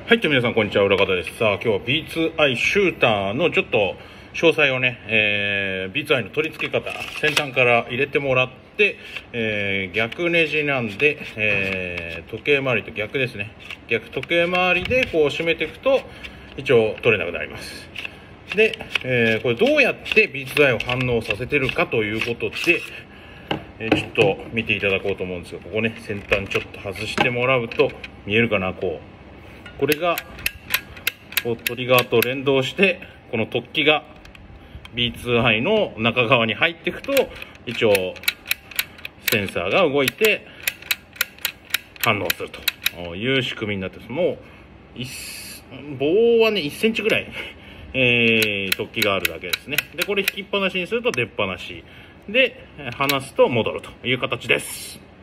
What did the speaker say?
はい、皆さん、こんにちは。浦方です。さあ、今日は B2i シューターのちょっと詳細をね、B2i の取り付け方、先端から入れてもらって、逆ネジなんで、時計回りと逆ですね。時計回りでこう締めていくと、一応取れなくなります。で、これどうやって B2i を反応させてるかということで、ちょっと見ていただこうと思うんですが、ここね、先端ちょっと外してもらうと、見えるかな、これがトリガーと連動して、この突起が B2i の中側に入っていくと、一応センサーが動いて反応するという仕組みになってます。もう棒はね1センチぐらい、突起があるだけですね。でこれ引きっぱなしにすると出っ放しで、離すと戻るという形です。